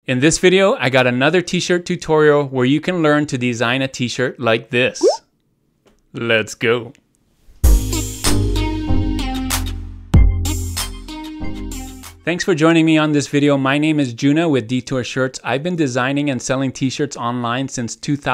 In this video, I got another t-shirt tutorial where you can learn to design a t-shirt like this. Let's go. Thanks for joining me on this video. My name is Juna with Detour Shirts. I've been designing and selling t-shirts online since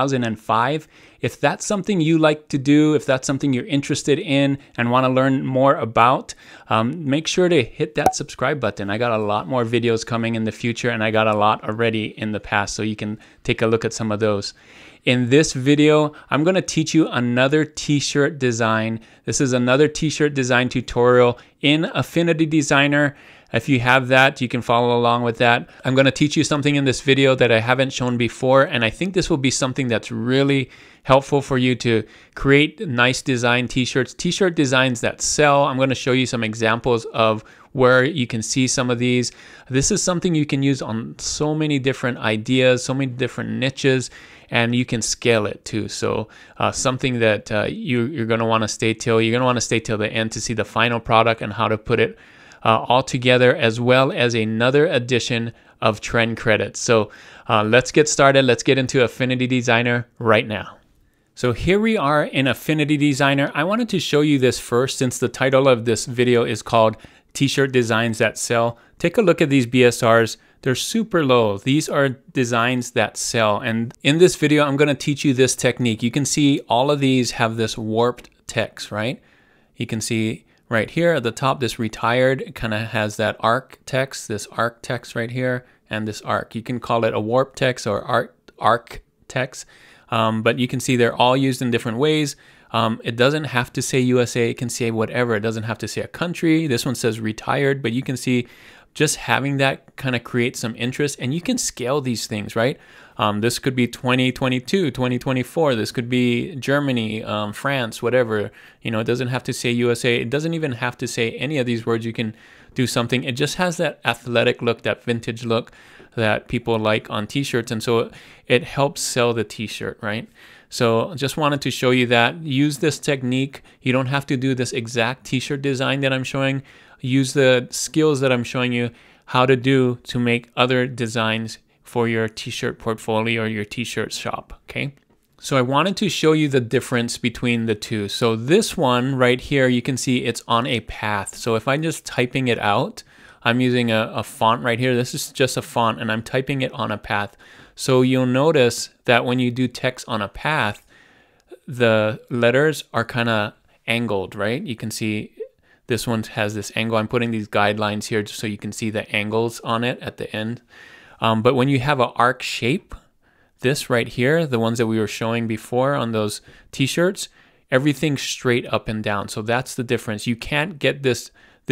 2005. If that's something you like to do, if that's something you're interested in and want to learn more about, make sure to hit that subscribe button. I got a lot more videos coming in the future, and I got a lot already in the past, so you can take a look at some of those. In this video, I'm going to teach you another t-shirt design. This is another t-shirt design tutorial in Affinity Designer. If you have that, you can follow along with that. I'm going to teach you something in this video that I haven't shown before, and I think this will be something that's really helpful for you to create nice design t-shirts, t-shirt designs that sell. I'm going to show you some examples of where you can see some of these. This is something you can use on so many different ideas, so many different niches, and you can scale it too. So something that you're going to want to stay till. You're going to want to stay till the end to see the final product and how to put it all together, as well as another edition of trend credits. So let's get started. Let's get into Affinity Designer right now. So here we are in Affinity Designer. I wanted to show you this first since the title of this video is called T-shirt Designs That Sell. Take a look at these BSRs. They're super low. These are designs that sell. And in this video, I'm going to teach you this technique. You can see all of these have this warped text, right? You can see right here at the top, this retired kind of has that arc text, this arc text right here, and this arc. You can call it a warp text or arc text, but you can see they're all used in different ways. It doesn't have to say USA, it can say whatever. It doesn't have to say a country. This one says retired, but you can see just having that kind of creates some interest, and you can scale these things, right? This could be 2022, 2024. This could be Germany, France, whatever. You know, it doesn't have to say USA. It doesn't even have to say any of these words. You can do something. It just has that athletic look, that vintage look that people like on t-shirts. And so it helps sell the t-shirt, right? So just wanted to show you that. Use this technique. You don't have to do this exact t-shirt design that I'm showing. Use the skills that I'm showing you how to do to make other designs for your t-shirt portfolio or your t-shirt shop, okay? So I wanted to show you the difference between the two. So this one right here, you can see it's on a path. So if I'm just typing it out, I'm using a font right here. This is just a font, and I'm typing it on a path. So you'll notice that when you do text on a path, the letters are kind of angled, right? You can see this one has this angle. I'm putting these guidelines here just so you can see the angles on it at the end. But when you have an arc shape, this right here, the ones that we were showing before on those t-shirts, everything's straight up and down. So that's the difference. You can't get this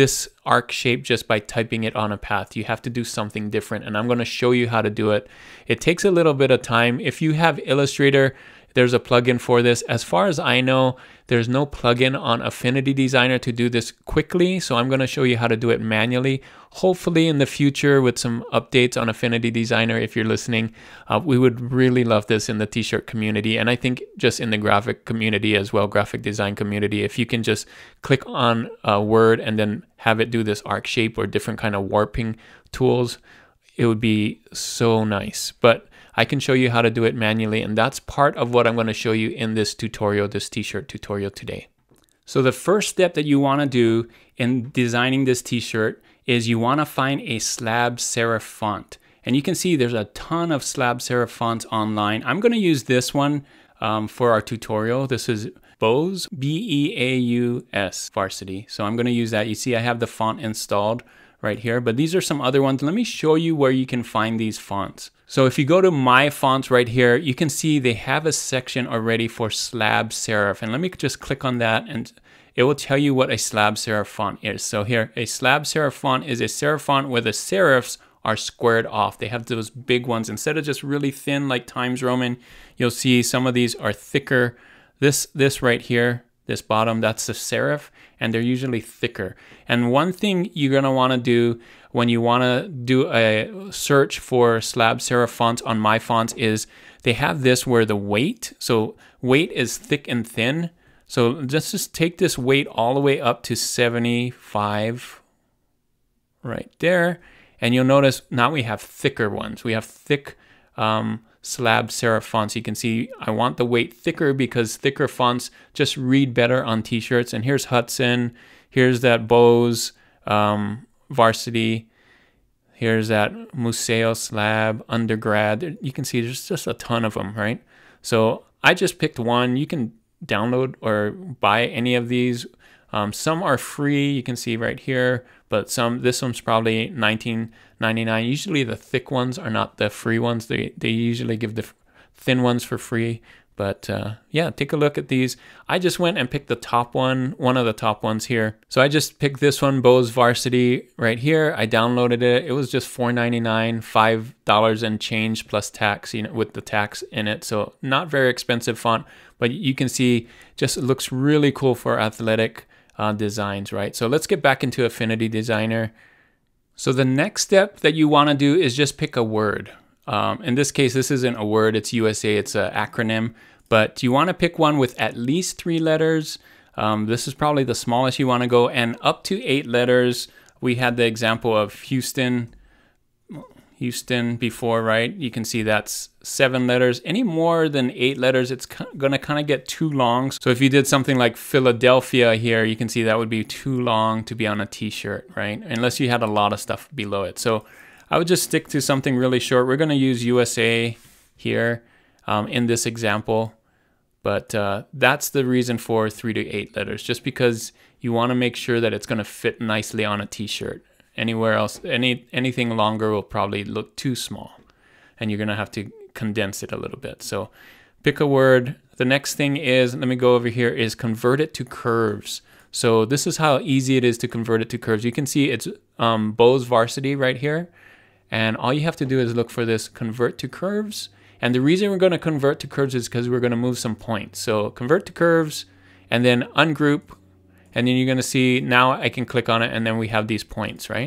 arc shape just by typing it on a path. You have to do something different, and I'm going to show you how to do it. It takes a little bit of time. If you have Illustrator, there's a plugin for this. As far as I know, there's no plugin on Affinity Designer to do this quickly, so I'm going to show you how to do it manually. Hopefully in the future with some updates on Affinity Designer, if you're listening, we would really love this in the t-shirt community, and I think just in the graphic community as well, graphic design community. If you can just click on a word and then have it do this arc shape or different kind of warping tools, it would be so nice. But I can show you how to do it manually, and that's part of what I'm going to show you in this tutorial, this t-shirt tutorial today. So the first step that you want to do in designing this t-shirt is you want to find a Slab Serif font. And you can see there's a ton of Slab Serif fonts online. I'm going to use this one for our tutorial. This is Beau's, B-E-A-U-S, Varsity. So I'm going to use that. You see I have the font installed right here, but these are some other ones. Let me show you where you can find these fonts. So if you go to My Fonts right here, you can see they have a section already for Slab Serif. And let me just click on that, and it will tell you what a Slab Serif font is. So here, a Slab Serif font is a serif font where the serifs are squared off. They have those big ones. Instead of just really thin like Times Roman, you'll see some of these are thicker. This right here, this bottom, that's the serif, and they're usually thicker. And one thing you're going to want to do when you want to do a search for Slab Serif fonts on My Fonts is they have this where the weight, so weight is thick and thin. So let's just take this weight all the way up to 75 right there. And you'll notice now we have thicker ones. We have thick slab serif fonts. You can see I want the weight thicker because thicker fonts just read better on t-shirts. And here's Hudson, here's that Beau's Varsity, here's that Museo Slab, Undergrad. You can see there's just a ton of them, right? So I just picked one. You can download or buy any of these. Some are free, you can see right here, but this one's probably $19.99. Usually the thick ones are not the free ones. They usually give the thin ones for free. But yeah, take a look at these. I just went and picked the top one of the top ones here. So I just picked this one, Beau's Varsity right here. I downloaded it. It was just $4.99, $5 and change plus tax, with the tax in it. So not very expensive font, but you can see just it looks really cool for athletic designs, right? So let's get back into Affinity Designer. So the next step that you want to do is just pick a word. In this case, this isn't a word, it's USA, it's an acronym, but you want to pick one with at least 3 letters. This is probably the smallest you want to go, and up to 8 letters. We had the example of Houston before, right? You can see that's 7 letters. Any more than 8 letters, it's gonna kind of get too long. So if you did something like Philadelphia here, you can see that would be too long to be on a t-shirt, right? Unless you had a lot of stuff below it. So I would just stick to something really short. We're gonna use USA here in this example, but that's the reason for 3 to 8 letters, just because you wanna make sure that it's gonna fit nicely on a t-shirt. Anywhere else, anything longer will probably look too small, and you're gonna have to condense it a little bit. So pick a word. The next thing is, let me go over here, is convert it to curves. So this is how easy it is to convert it to curves. You can see it's Beau's Varsity right here, and all you have to do is look for this convert to curves. And the reason we're gonna convert to curves is because we're gonna move some points. So convert to curves, and then ungroup. And then you're gonna see now I can click on it, and then we have these points, right?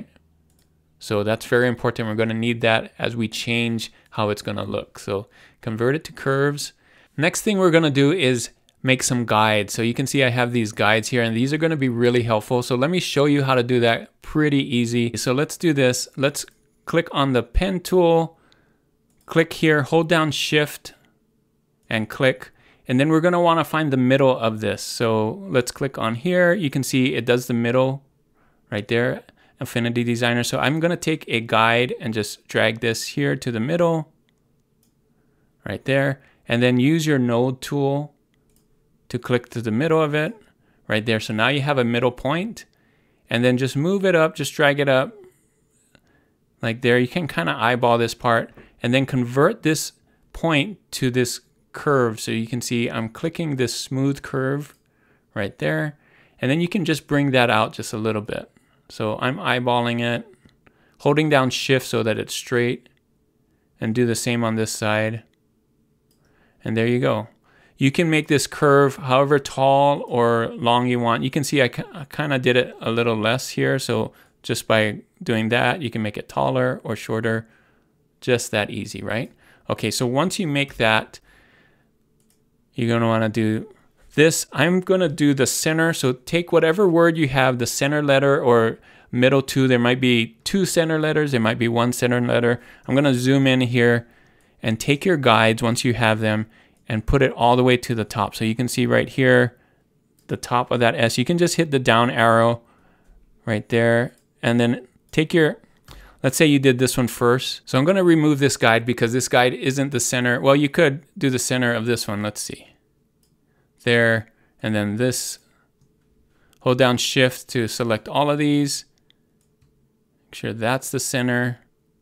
So that's very important. We're gonna need that as we change how it's gonna look. So convert it to curves. Next thing we're gonna do is make some guides. So you can see I have these guides here, and these are gonna be really helpful. So let me show you how to do that pretty easy. So let's do this. Let's click on the pen tool, click here, hold down Shift, and click. And then we're gonna wanna find the middle of this. So let's click on here. You can see it does the middle right there, Affinity Designer. So I'm gonna take a guide and just drag this here to the middle, right there. And then use your node tool to click to the middle of it, right there. So now you have a middle point, and then just move it up, just drag it up, like there. You can kind of eyeball this part, and then convert this point to this curve. So you can see I'm clicking this smooth curve right there, and then you can just bring that out just a little bit. So I'm eyeballing it, holding down Shift so that it's straight, and do the same on this side. And there you go. You can make this curve however tall or long you want. You can see I kind of did it a little less here. So just by doing that, you can make it taller or shorter. Just that easy, right? Okay, so once you make that, you're going to want to do this. I'm going to do the center. So take whatever word you have, the center letter or middle two. There might be 2 center letters. There might be 1 center letter. I'm going to zoom in here and take your guides once you have them and put it all the way to the top. So you can see right here, the top of that S. You can just hit the down arrow right there, and then take your, let's say you did this one first. So I'm going to remove this guide because this guide isn't the center. Well, you could do the center of this one. Let's see. There, and then this. Hold down Shift to select all of these. Make sure that's the center.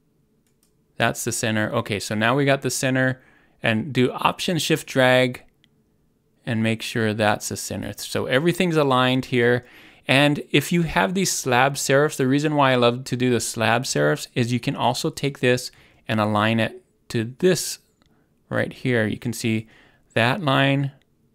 That's the center. Okay, so now we got the center, and do Option Shift Drag and make sure that's the center. So everything's aligned here. And if you have these slab serifs, the reason why I love to do the slab serifs is you can also take this and align it to this right here. You can see that line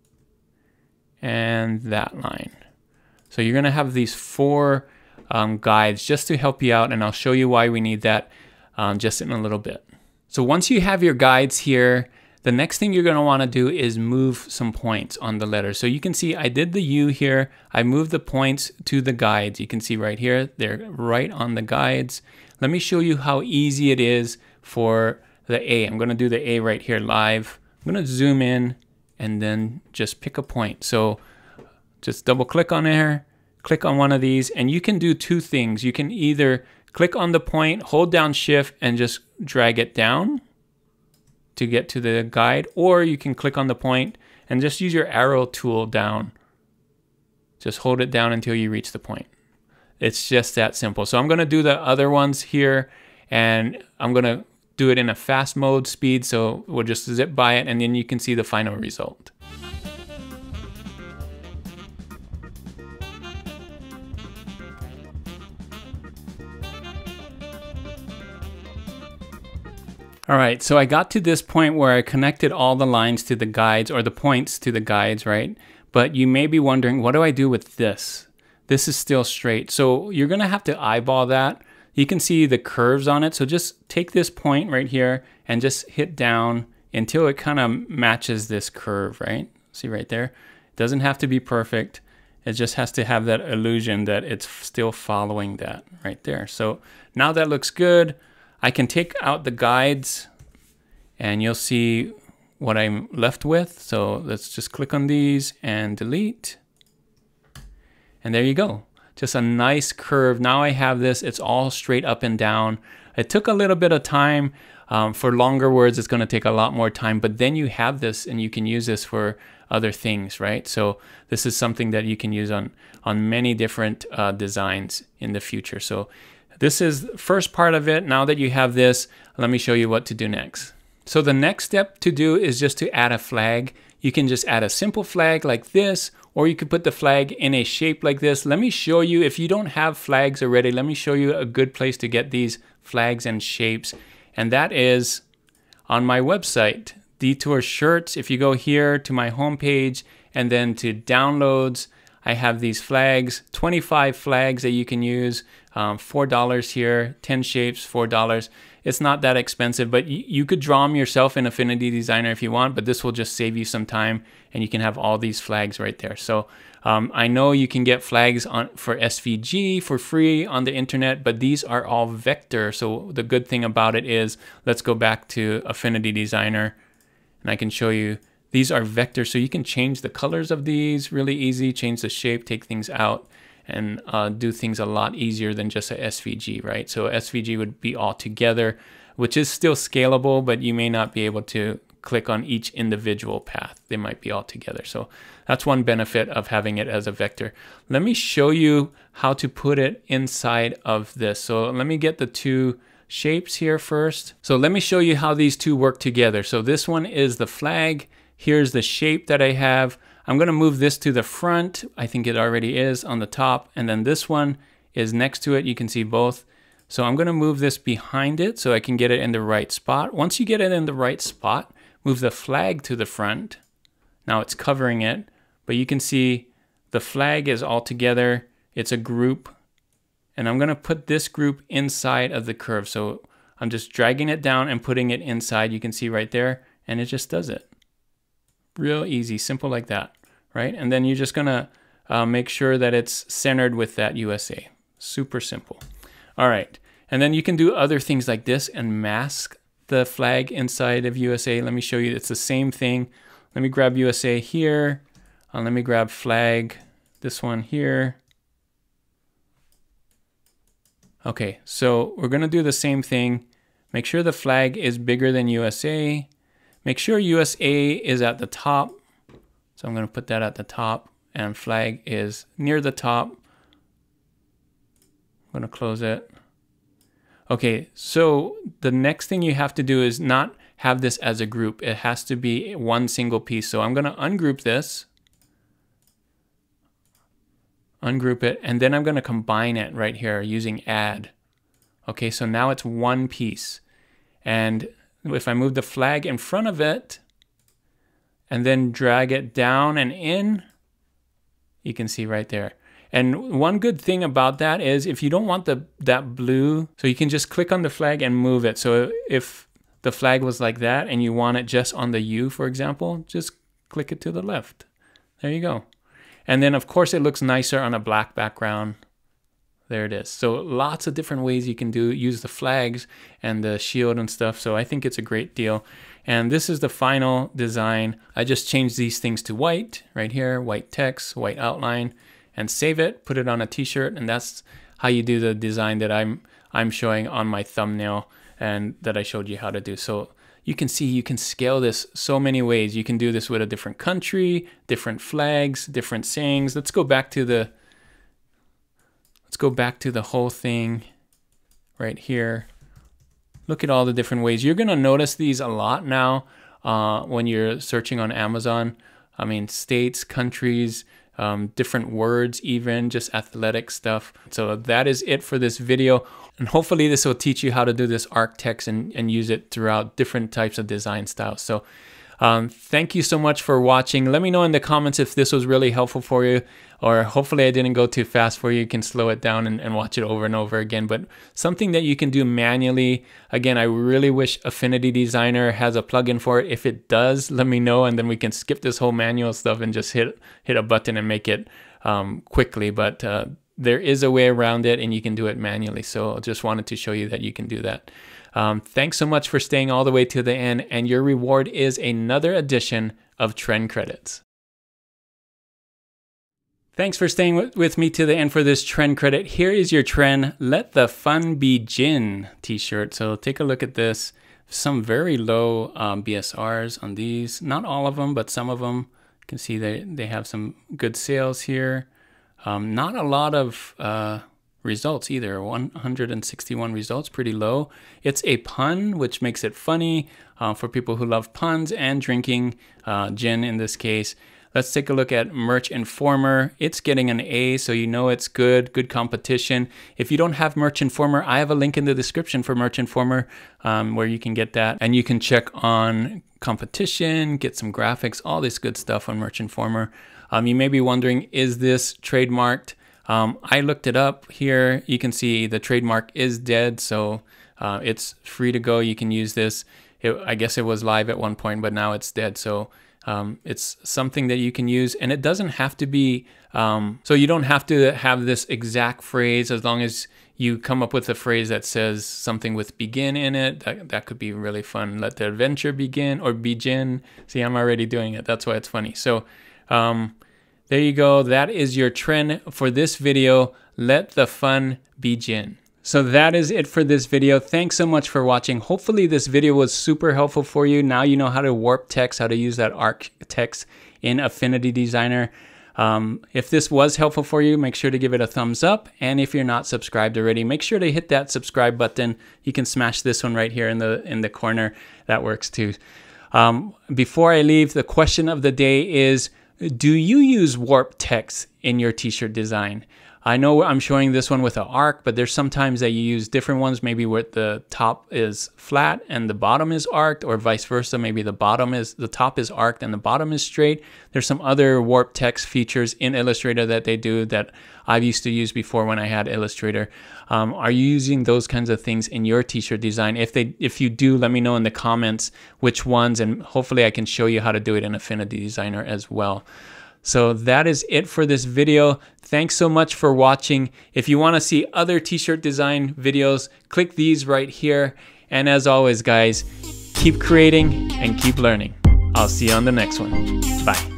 and that line. So you're gonna have these 4 guides just to help you out, and I'll show you why we need that just in a little bit. So once you have your guides here, the next thing you're gonna wanna do is move some points on the letters. So you can see I did the U here. I moved the points to the guides. You can see right here, they're right on the guides. let me show you how easy it is for the A. I'm going to do the A right here live. I'm going to zoom in and then just pick a point. So just double click on there, click on one of these, and you can do two things. You can either click on the point, hold down Shift, and just drag it down to get to the guide, or you can click on the point and just use your arrow tool down. Just hold it down until you reach the point. It's just that simple. So I'm going to do the other ones here, and I'm going to do it in a fast mode speed, so we'll just zip by it and then you can see the final result. All right, so I got to this point where I connected all the lines to the guides, or the points to the guides, right? But you may be wondering, what do I do with this? This is still straight. So you're gonna have to eyeball that. You can see the curves on it. So just take this point right here and just hit down until it kind of matches this curve, right? See right there? It doesn't have to be perfect. It just has to have that illusion that it's still following that right there. So now that looks good. I can take out the guides and you'll see what I'm left with. So let's just click on these and delete. And there you go. Just a nice curve. Now I have this, it's all straight up and down. It took a little bit of time. For longer words, it's gonna take a lot more time, but then you have this and you can use this for other things, right? So this is something that you can use on many different designs in the future. So this is the first part of it. Now that you have this, let me show you what to do next. So the next step to do is just to add a flag. You can just add a simple flag like this, or you could put the flag in a shape like this. Let me show you, if you don't have flags already, let me show you a good place to get these flags and shapes. And that is on my website, Detour Shirts. If you go here to my homepage and then to downloads, I have these flags, 25 flags that you can use, $4 here, 10 shapes, $4. It's not that expensive, but you could draw them yourself in Affinity Designer if you want, but this will just save you some time and you can have all these flags right there. So I know you can get flags for SVG for free on the internet, but these are all vector. So the good thing about it is, let's go back to Affinity Designer and I can show you, these are vector. So you can change the colors of these really easy, change the shape, take things out, and do things a lot easier than just a SVG, right? So SVG would be all together, which is still scalable, but you may not be able to click on each individual path. They might be all together. So that's one benefit of having it as a vector. Let me show you how to put it inside of this. So let me get the two shapes here first. So let me show you how these two work together. So this one is the flag. Here's the shape that I have. I'm going to move this to the front. I think it already is on the top. And then this one is next to it. You can see both. So I'm going to move this behind it so I can get it in the right spot. Once you get it in the right spot, move the flag to the front. Now it's covering it, but you can see the flag is all together. It's a group. And I'm going to put this group inside of the curve. So I'm just dragging it down and putting it inside. You can see right there, and it just does it. Real easy, simple like that, right? And then you're just gonna make sure that it's centered with that USA. Super simple. All right, and then you can do other things like this and mask the flag inside of USA. Let me show you, it's the same thing. Let me grab USA here. Let me grab flag, this one here. Okay, so we're gonna do the same thing. Make sure the flag is bigger than USA. Make sure USA is at the top. So I'm going to put that at the top, and flag is near the top. I'm going to close it. Okay, so the next thing you have to do is not have this as a group. It has to be one single piece. So I'm going to ungroup this. Ungroup it, and then I'm going to combine it right here using add. Okay, so now it's one piece. And if I move the flag in front of it and then drag it down and in, you can see right there. And one good thing about that is if you don't want that blue, so you can just click on the flag and move it. So if the flag was like that and you want it just on the U, for example, just click it to the left. There you go. And then of course it looks nicer on a black background. There it is. So lots of different ways you can use the flags and the shield and stuff. So I think it's a great deal. And this is the final design. I just changed these things to white right here, white text, white outline, and save it, put it on a t-shirt. And that's how you do the design that I'm showing on my thumbnail and that I showed you how to do. So you can see you can scale this so many ways. You can do this with a different country, different flags, different sayings. Let's go back to the whole thing right here. Look at all the different ways. You're gonna notice these a lot now when you're searching on Amazon. I mean, states, countries, different words, even just athletic stuff. So that is it for this video. And hopefully this will teach you how to do this arc text and use it throughout different types of design styles. So thank you so much for watching. Let me know in the comments if this was really helpful for you, or hopefully I didn't go too fast for you. You can slow it down and watch it over and over again. But something that you can do manually. Again, I really wish Affinity Designer has a plugin for it. If it does, let me know, and then we can skip this whole manual stuff and just hit a button and make it quickly. But there is a way around it, and you can do it manually. So I just wanted to show you that you can do that. Thanks so much for staying all the way to the end, and your reward is another edition of Trend Credits. Thanks for staying with me to the end for this trend credit. Here is your trend, Let the Fun Begin t-shirt. So take a look at this. Some very low BSRs on these. Not all of them, but some of them. You can see they have some good sales here. Not a lot of results either. 161 results, pretty low. It's a pun, which makes it funny for people who love puns and drinking gin in this case. Let's take a look at Merch Informer. It's getting an A, so you know it's good competition. If you don't have Merch Informer, I have a link in the description for Merch Informer where you can get that. And you can check on competition, get some graphics, all this good stuff on Merch Informer. You may be wondering, is this trademarked? I looked it up here. You can see the trademark is dead, so it's free to go. You can use this. I guess it was live at one point, but now it's dead. So it's something that you can use, and it doesn't have to be, so you don't have to have this exact phrase. As long as you come up with a phrase that says something with begin in it, that could be really fun. Let the adventure begin, or begin. See, I'm already doing it. That's why it's funny. So there you go. That is your trend for this video. Let the fun begin. So that is it for this video. Thanks so much for watching. Hopefully this video was super helpful for you. Now you know how to warp text, how to use that arc text in Affinity Designer. If this was helpful for you, make sure to give it a thumbs up. And if you're not subscribed already, make sure to hit that subscribe button. You can smash this one right here in the corner. That works too. Before I leave, the question of the day is, do you use warp text in your t-shirt design? I know I'm showing this one with an arc, but there's sometimes that you use different ones, maybe where the top is flat and the bottom is arced, or vice versa. Maybe the top is arced and the bottom is straight. There's some other warp text features in Illustrator that they do that I've used to use before when I had Illustrator. Are you using those kinds of things in your t-shirt design? If you do, let me know in the comments which ones, and hopefully I can show you how to do it in Affinity Designer as well. So that is it for this video. Thanks so much for watching. If you want to see other t-shirt design videos, click these right here. And as always, guys, keep creating and keep learning. I'll see you on the next one. Bye.